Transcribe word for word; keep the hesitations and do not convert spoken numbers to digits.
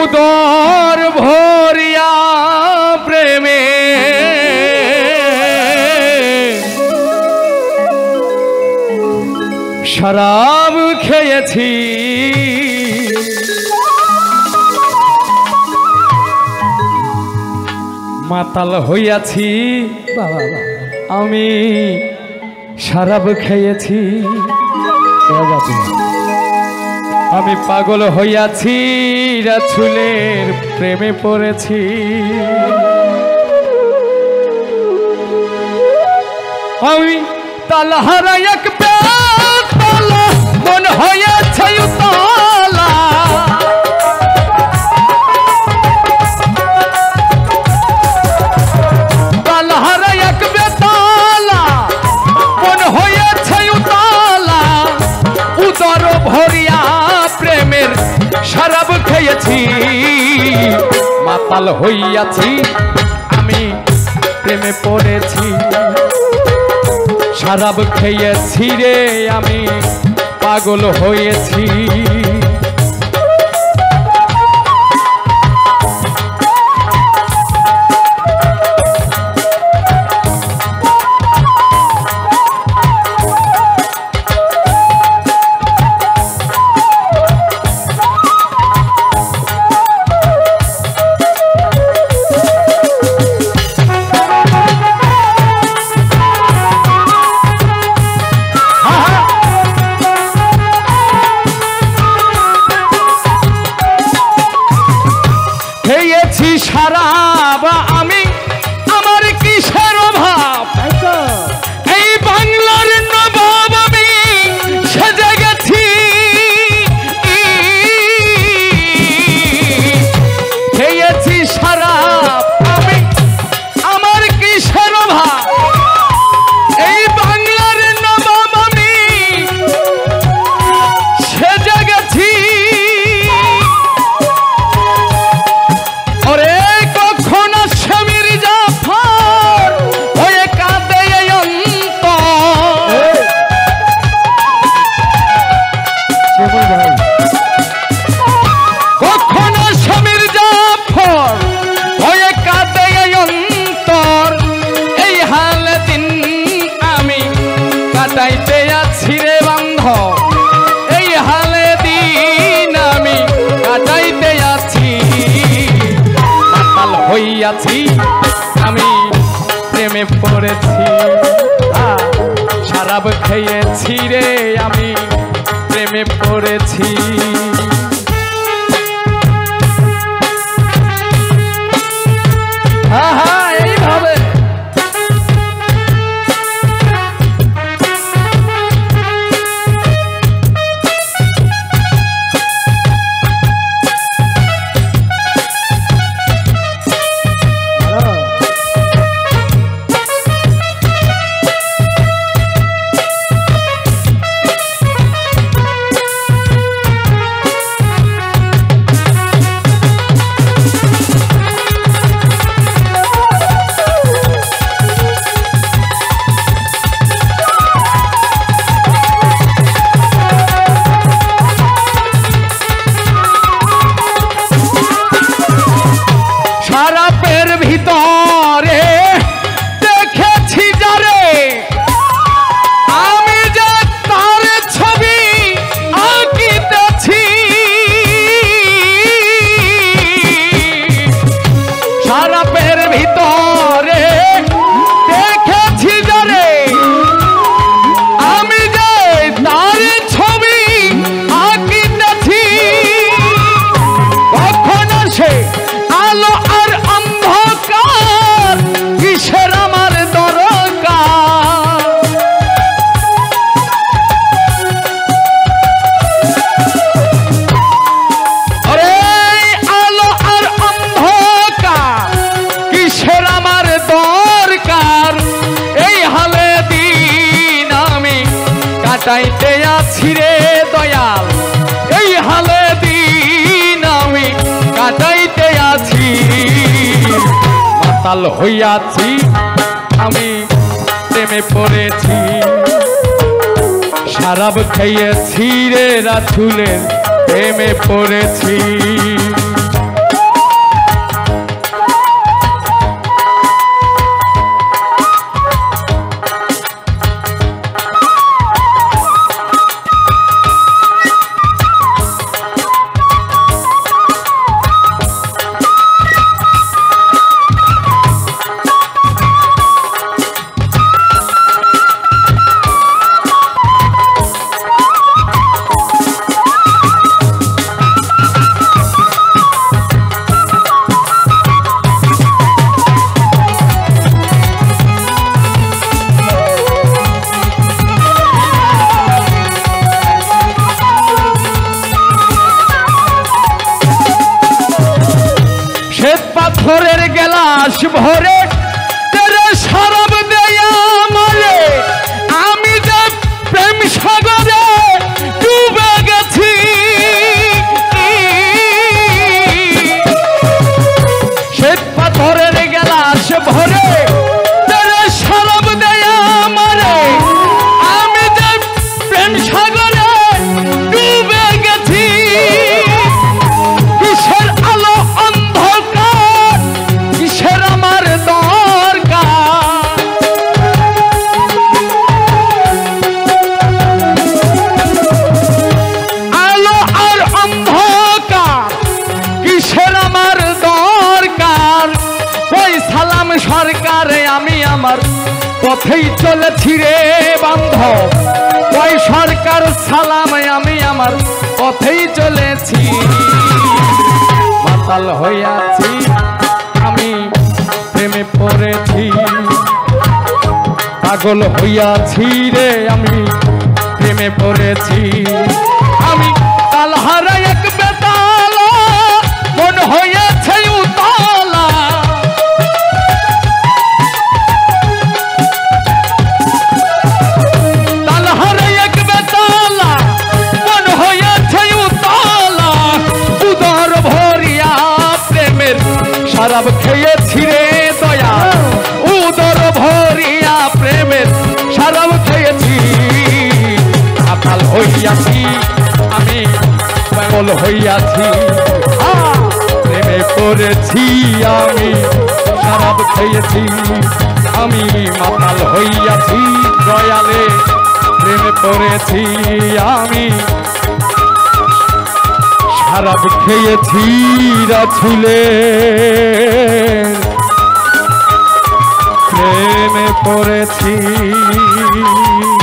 উদর ভরিয়া প্রেমে শরাব খেয়েছি মাতাল হইয়াছি আমি শরাব খেয়েছি আমি পাগল হইয়াছি রাসূলের প্রেমে পড়েছি আমি তালহারা এক বেতালা মন হয়েছে উতালা তালহারা এক বেতালা মন হয়েছে উতালা উদর ভরিয়া প্রেমের শরাব খেয়েছি মাতাল হইয়াছি আমি প্রেমে পড়েছি শরাব খেয়েছি রে আমি পাগল হয়েছি শরাব আমি আমার কিসের অভাব এই বাংলার নবাব আমি সেজে গেছি খেয়েছি শরাব আমি আমার কিসের অভাব এই বাংলার নবাব আমি সেজে গেছি কাটাইতে আছি রে বান্ধব এই হালে দিন আমি কাটাইতে আছি মাতাল হইয়াছি আমি প্রেমে পড়েছি শরাব খেয়েছি রে আমি প্রেমে পড়েছি হ্যাঁ হ্যাঁ এইভাবে শরাবের ভিতরে দেখেছি যারে আমি যে তার ছবি আঁকিতেছি শরাবের ভিতরে দেখেছি যারে আমি যে তার ছবি আঁকিতেছি কখন সে আলো আর অন্ধকার কিসের আমার দরকার আরে আলো আর অন্ধকার কিসের আমার দরকার এই হালে দিন আমি কাটাইতে আছি রে দয়াল এই হালে দিন আমি কাটাইতে আছি মাতাল হইয়াছি আমি প্রেমে পড়েছি শরাব খেয়েছি রে রাসূলের প্রেমে পড়েছি পাথরের গেলাস ভরে তেরে শরাব দেয়া মারে আমি যে প্রেম সাগরে ডুবে গেছি শ্বেত পাথরের গেলাস ভরে তেরে শরাব দেয়া মারে আমি যে প্রেম সাগরে ডুবে গেছি কিসের আলো অন্ধকার কিসের আমার দরকার আলো আর অন্ধকার কিসের আমার দরকার ওই সালাম সরকারে আমি আমার পথেই চলেছি রে বান্ধব ওই সরকার সালামে আমি আমার পথেই চলেছি মাতাল হইয়াছি আমি প্রেমে পড়েছি পাগল হইয়াছি রে আমি প্রেমে পড়েছি আমি তালহারা এক বেতালা মন হয়েছে উতালা তালহারা এক বেতালা মন হয়েছে উতালা উদর ভরিয়া প্রেমের শরাব খেয়েছি রে দয়া উদর ভরিয়া প্রেমের শরাব খেয়েছি আকাল হইয়াছি আমি পাগল হইয়াছি প্রেমে পড়েছি আমি শরাব খেয়েছি আমি মাতাল হইয়াছি দয়ালে প্রেমে পড়েছি আমি শরাব খেয়েছি রাছুলে প্রেমে পড়েছি।